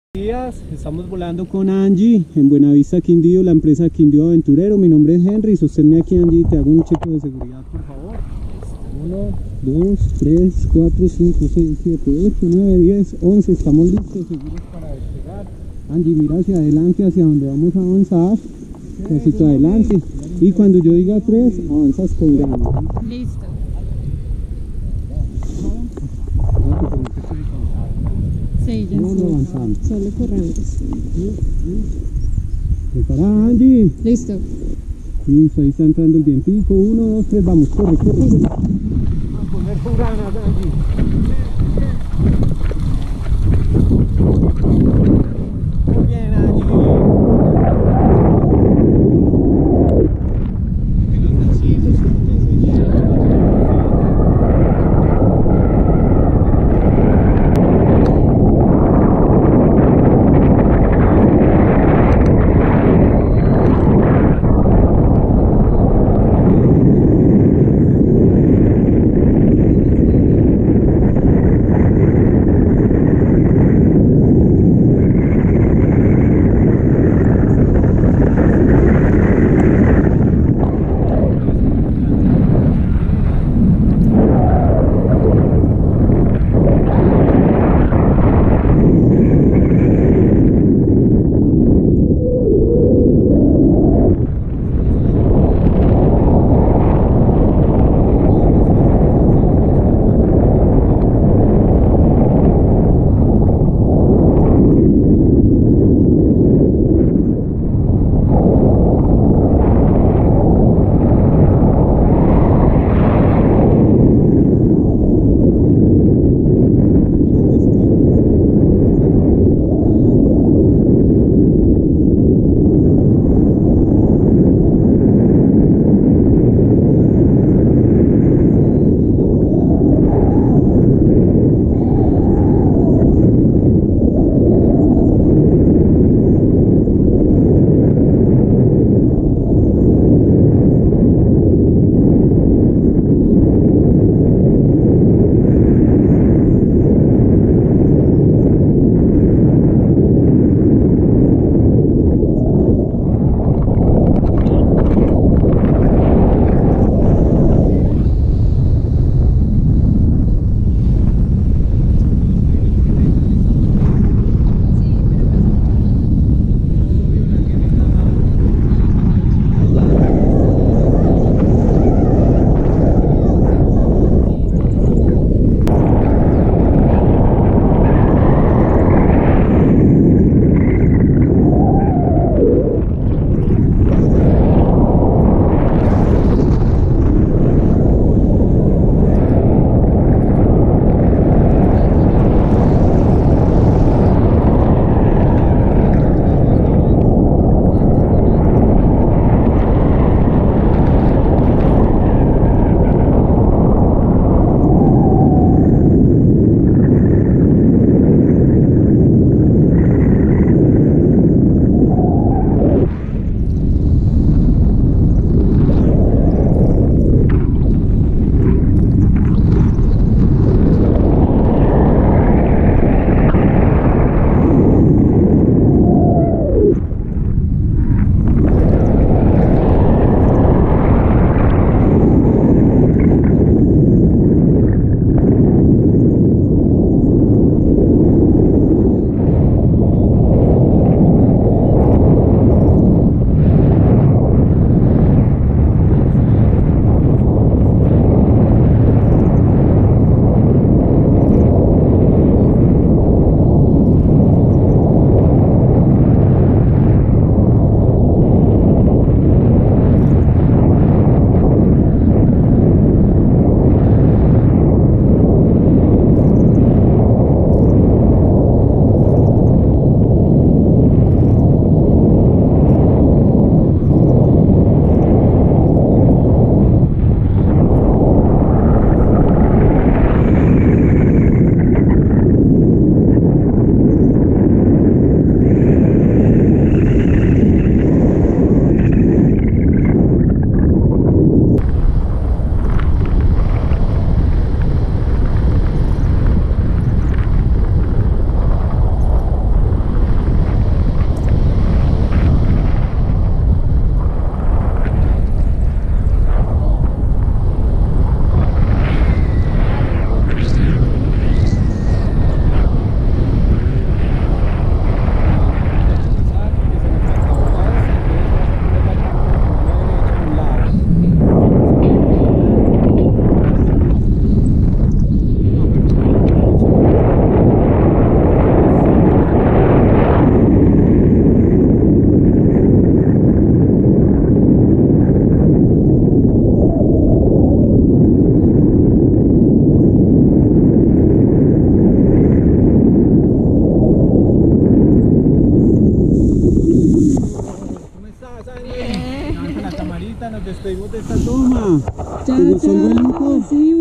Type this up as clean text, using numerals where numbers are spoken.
Días, estamos volando con Angie en Buenavista Quindío, la empresa Quindío Aventurero. Mi nombre es Henry, sosténme aquí, Angie, te hago un chequeo de seguridad, por favor. 1, 2, 3, 4, 5, 6, 7, 8, 9, 10, 11, estamos listos, seguros para despegar. Angie, mira hacia adelante, hacia donde vamos a avanzar, pasito adelante, y cuando yo diga 3, avanzas con ganas. Listo. Sí, ya Vamos avanzando. solo corremos. ¿Preparada, Angie? Listo. Listo, ahí está entrando el vientico. 1, 2, 3, vamos, corre, corre. A poner con ganas, Angie. Muy bien, Angie. Que los bracitos que se llevan. gustó el vuelito? Sí,